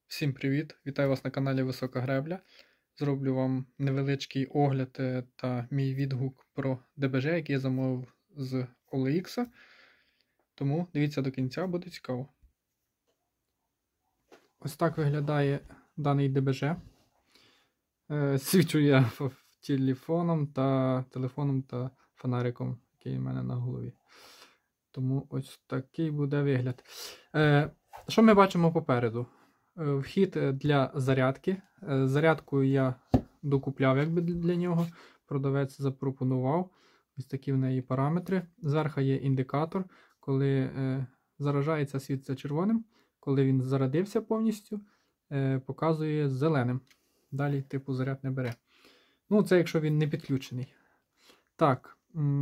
Всім привіт! Вітаю вас на каналі Висока Гребля. Зроблю вам невеличкий огляд та мій відгук про ДБЖ, який я замовив з OLX. Тому дивіться до кінця, буде цікаво. Ось так виглядає даний ДБЖ. Свічу я телефоном та фонариком, який у мене на голові. Тому ось такий буде вигляд. Що ми бачимо попереду? Вхід для зарядки. Зарядку я докупляв якби для нього. Продавець запропонував. Ось такі в неї параметри. Зверху є індикатор. Коли заражається, світиться червоним. Коли він зарадився повністю, показує зеленим. Далі типу заряд не бере. Ну, це якщо він не підключений. Так.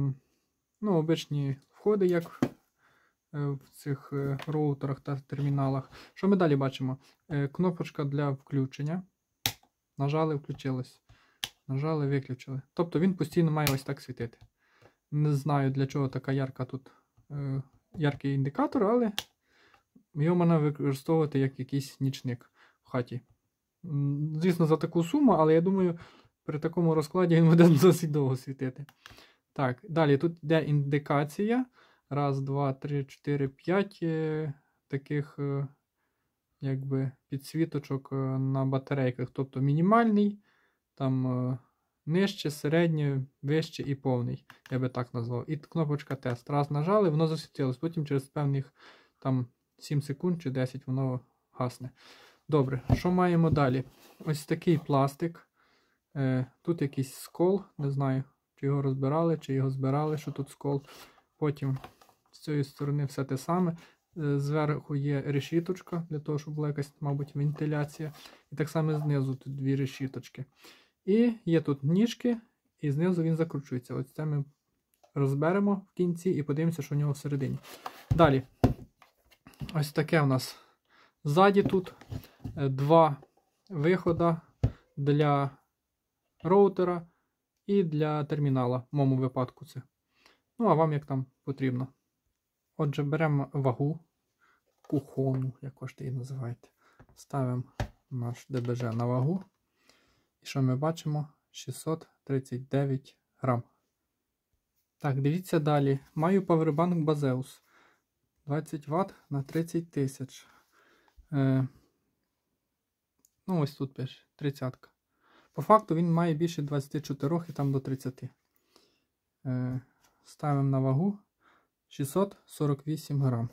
Обичні входи, як в цих роутерах та терміналах. Що ми далі бачимо? Кнопочка для включення. Нажали, включилось. Нажали, виключили. Тобто він постійно має ось так світити. Не знаю, для чого така ярка тут яркий індикатор, але його можна використовувати як якийсь нічник в хаті. Звісно, за таку суму, але я думаю, при такому розкладі він буде досить довго світити. Так, далі тут йде індикація. Раз, два, три, 4, 5 таких якби підсвіточок на батарейках. Тобто мінімальний, там нижче, середнє, вище і повний. Я би так назвав. І кнопочка тест. Раз нажали, воно засвітилось. Потім через певних там 7 секунд чи 10 воно гасне. Добре, що маємо далі? Ось такий пластик. Тут якийсь скол. Не знаю, чи його розбирали, чи його збирали, що тут скол. Потім з цієї сторони все те саме. Зверху є решіточка, для того, щоб була якась, мабуть, вентиляція. І так само знизу тут дві решіточки. І є тут ніжки, і знизу він закручується. Ось це ми розберемо в кінці і подивимося, що в нього всередині. Далі. Ось таке в нас. Ззаді тут два виходи для роутера і для термінала. В моєму випадку це. Ну, а вам як там потрібно. Отже, беремо вагу, кухону, як хочете її називаєте. Ставимо наш ДБЖ на вагу. І що ми бачимо? 639 грам. Так, дивіться далі. Маю павербанк Базеус. 20 Вт на 30 тисяч. Ось тут пише, 30. По факту він має більше 24 і там до 30. Ставимо на вагу 648 грам.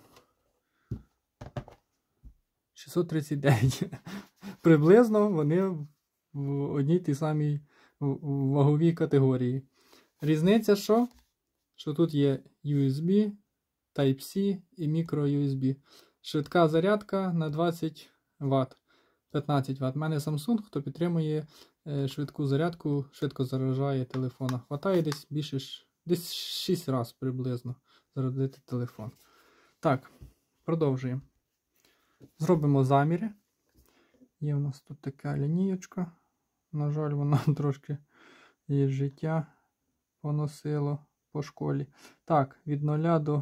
639. Приблизно вони в одній тій самій ваговій категорії. Різниця що? Що тут є USB, Type-C і micro-USB. Швидка зарядка на 20 Вт. 15 Вт. У мене Samsung, хто підтримує швидку зарядку, швидко заряджає телефона. Хватає десь більше, десь 6 разів приблизно зарядити телефон. Так, продовжуємо. Зробимо заміри. Є у нас тут така лінієчка. На жаль, вона трошки її життя поносило по школі. Так, від 0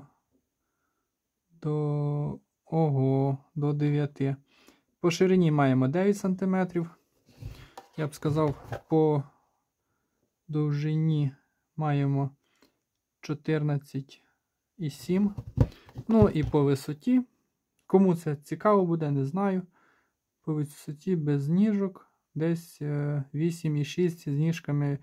до 9. По ширині маємо 9 см. Я б сказав, по довжині маємо 14,7. Ну і по висоті. Кому це цікаво буде, не знаю. По висоті без ніжок десь 8,6 з ніжками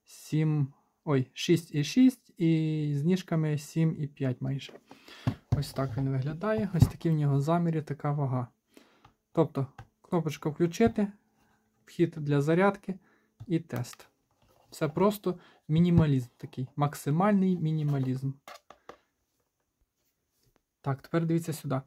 6,6 і з ніжками 7,5 майже. Ось так він виглядає. Ось такі в нього заміри, така вага. Тобто, кнопочка включити, вхід для зарядки і тест. Все просто мінімалізм такий. Максимальний мінімалізм. Так, тепер дивіться сюди.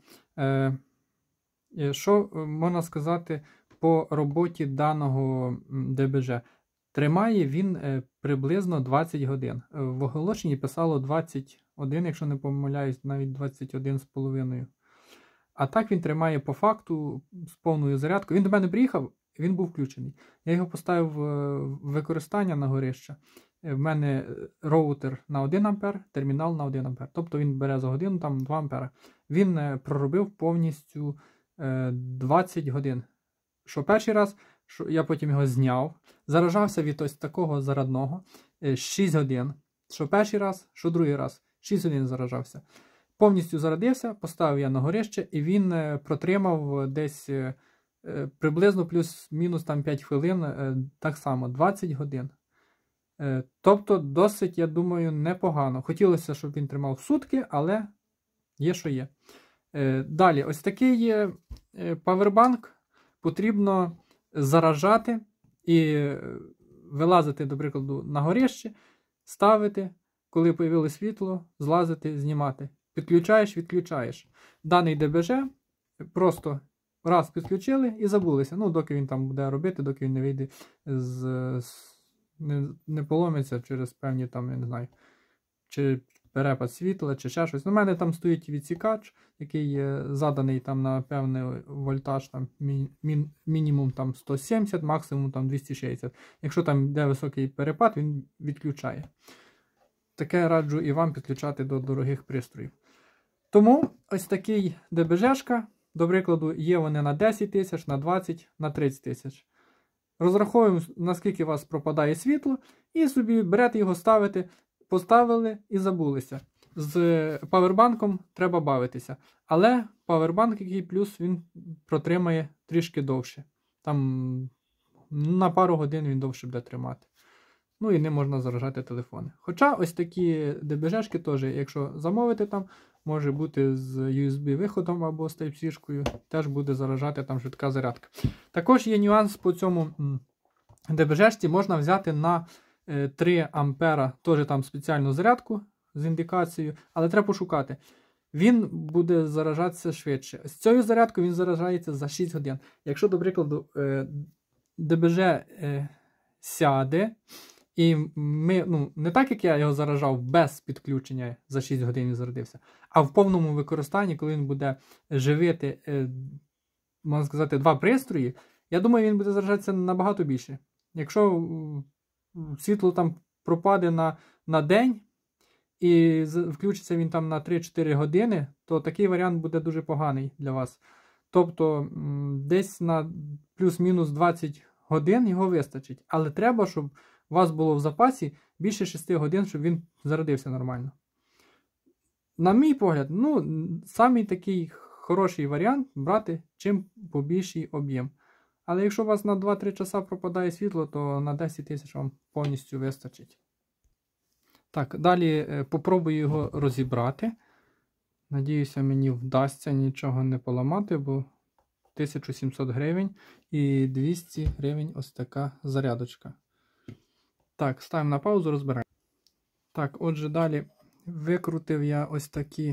Що можна сказати по роботі даного ДБЖ? Тримає він приблизно 20 годин. В оголошенні писало 21, якщо не помиляюсь, навіть 21,5. А так він тримає по факту з повною зарядкою. Він до мене приїхав, він був включений. Я його поставив в використання на горище. В мене роутер на 1 А, термінал на 1 А. Тобто він бере за годину там 2 А. Він проробив повністю 20 годин. що перший раз, що я потім його зняв, заражався від ось такого зарядного 6 годин. Що перший раз, що другий раз. 6 годин заражався. Повністю зарядився, поставив я на горище, і він протримав десь приблизно плюс-мінус там 5 хвилин, так само 20 годин. Тобто досить, я думаю, непогано. Хотілося, щоб він тримав сутки, але є, що є. Далі, ось такий павербанк потрібно заражати і вилазити, до прикладу, на горище, ставити, коли появилось світло, злазити, знімати. Підключаєш, відключаєш. Даний ДБЖ просто раз підключили і забулися. Ну, доки він там буде робити, доки він не вийде не поломиться через певні там, я не знаю, чи перепад світла, чи ще щось. У мене там стоїть відсікач, який заданий там на певний вольтаж, там мінімум там 170, максимум там 260. Якщо там йде високий перепад, він відключає. Таке раджу і вам підключати до дорогих пристроїв. Тому ось такий ДБЖшка, до прикладу, є вони на 10 тисяч, на 20, на 30 тисяч. Розраховуємо, наскільки у вас пропадає світло, і собі берете його, ставите, поставили і забулися. З павербанком треба бавитися. Але павербанк, який плюс, він протримає трішки довше. Там на пару годин він довше буде тримати. Ну і не можна заражати телефони. Хоча ось такі ДБЖшки теж, якщо замовити там, може бути з USB-виходом або з Type-C-шкою, теж буде заражати там швидка зарядка. Також є нюанс по цьому ДБЖшці, можна взяти на 3 ампера теж там спеціальну зарядку з індикацією, але треба пошукати. Він буде заражатися швидше. З цією зарядкою він заражається за 6 годин. Якщо, до прикладу, ДБЖ сяде, і ми, не так, як я його заражав без підключення за 6 годин він зарядився, а в повному використанні, коли він буде живити, можна сказати, 2 пристрої, я думаю, він буде заражатися набагато більше. Якщо світло там пропаде на день, і включиться він там на 3-4 години, то такий варіант буде дуже поганий для вас. Тобто десь на плюс-мінус 20 годин його вистачить. Але треба, щоб у вас було в запасі більше 6 годин, щоб він зарядився нормально. На мій погляд, самий такий хороший варіант брати чим побільший об'єм. Але якщо у вас на 2-3 часа пропадає світло, то на 10 тисяч вам повністю вистачить. Так, далі попробую його розібрати. Надіюся, мені вдасться нічого не поламати, бо 1700 гривень і 200 гривень ось така зарядочка. Так, ставимо на паузу, розбираємо. Так, отже, далі викрутив я ось такі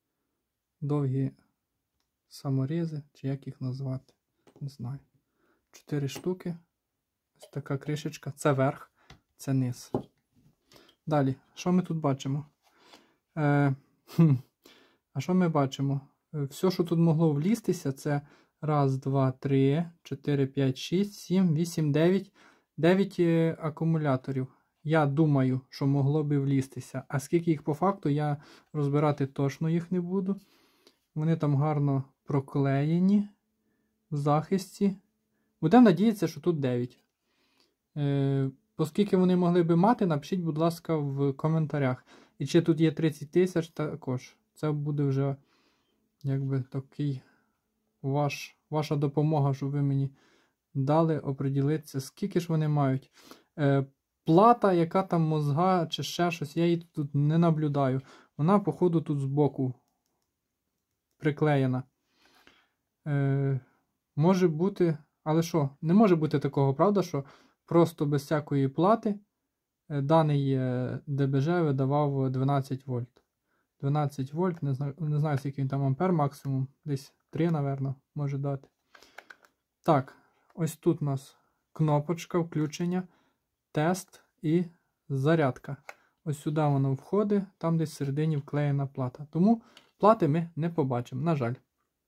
довгі саморізи, чи як їх назвати, не знаю. 4 штуки. Ось така кришечка. Це верх, це низ. Далі, що ми тут бачимо? А що ми бачимо? Все, що тут могло влізтися, це 1, 2, 3, 4, 5, 6, 7, 8, 9. 9 акумуляторів. Я думаю, що могло би влізтися. А скільки їх по факту, я розбирати точно їх не буду. Вони там гарно проклеєні в захисті. Будемо надіятися, що тут 9. Оскільки вони могли би мати, напишіть, будь ласка, в коментарях. І чи тут є 30 тисяч також. Це буде вже якби такий ваша допомога, щоб ви мені дали оприділитися, скільки ж вони мають. Плата, яка там мозга чи ще щось, я її тут не наблюдаю. Вона, походу, тут збоку приклеєна. Може бути, але що? Не може бути такого, правда, що просто без всякої плати даний ДБЖ видавав 12 вольт. 12 вольт, не знаю, скільки він там ампер максимум, десь 3, напевно, може дати. Так, ось тут у нас кнопочка включення, тест і зарядка. Ось сюди воно входить, там десь всередині вклеєна плата. Тому плати ми не побачимо, на жаль.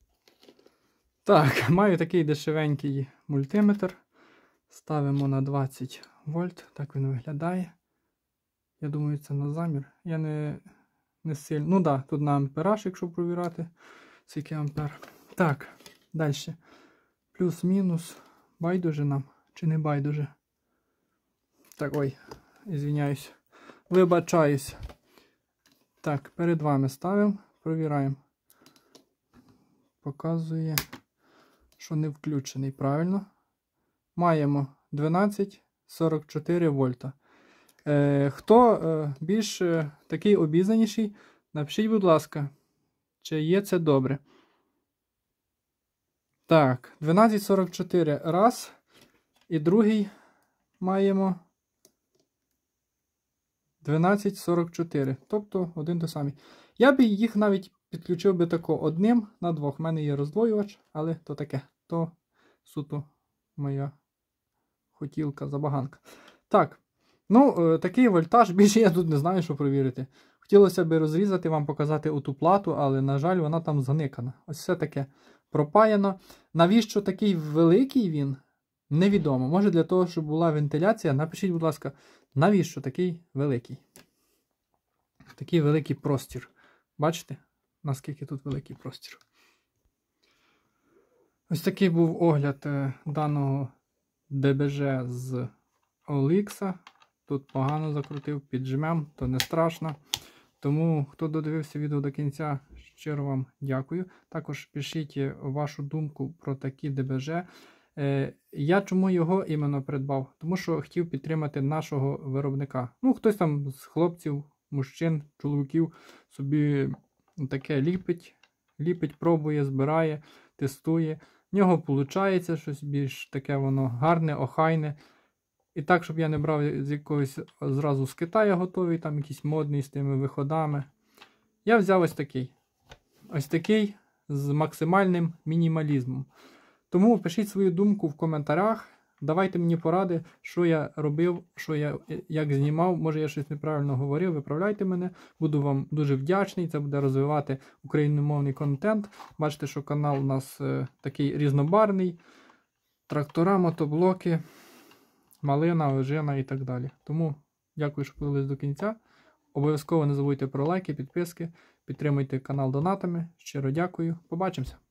Так, маю такий дешевенький мультиметр. Ставимо на 20 вольт, так він виглядає. Я думаю, це на замір. Я не сильно. Ну так, тут на ампераж, якщо провірати, скільки ампер. Так, далі. Плюс-мінус. Байдуже нам чи не байдуже? Так, ой, извиняюсь. Вибачаюсь. Так, перед вами ставимо, провіраємо. Показує, що не включений, правильно. Маємо 12,44 вольта. Хто більш такий обізнаніший, напишіть, будь ласка, чи є це добре. Так, 12,44 раз. І другий маємо 12,44. Тобто один той самий. Я б їх навіть підключив би тако одним на двох. У мене є роздвоювач, але то таке. То суто моя хотілка, забаганка. Так, ну, такий вольтаж, більше я тут не знаю, що провірити. Хотілося б розрізати, вам показати оту плату, але, на жаль, вона там заникана. Ось все таке пропаяно. Навіщо такий великий він? Невідомо. Може для того, щоб була вентиляція. Напишіть, будь ласка, навіщо такий великий? Такий великий простір. Бачите, наскільки тут великий простір? Ось такий був огляд даного ДБЖ з OLX. Тут погано закрутив, піджмем, то не страшно. Тому, хто додивився відео до кінця, щиро вам дякую. Також пишіть вашу думку про такі ДБЖ. Я чому його іменно придбав? Тому що хотів підтримати нашого виробника. Ну, хтось там з хлопців, мужчин, чоловіків собі таке ліпить, пробує, збирає, тестує. В нього виходить щось більш таке воно гарне, охайне. І так, щоб я не брав з якогось зразу з Китаю готовий, там якийсь модний з тими виходами. Я взяв ось такий. Ось такий з максимальним мінімалізмом. Тому пишіть свою думку в коментарях. Давайте мені поради, що я робив, як знімав. Може я щось неправильно говорив, виправляйте мене. Буду вам дуже вдячний. Це буде розвивати україномовний контент. Бачите, що канал у нас такий різнобарний. Трактора, мотоблоки, малина, ожина і так далі. Тому дякую, що подивились до кінця. Обов'язково не забудьте про лайки, підписки. Підтримуйте канал донатами. Щиро дякую. Побачимося!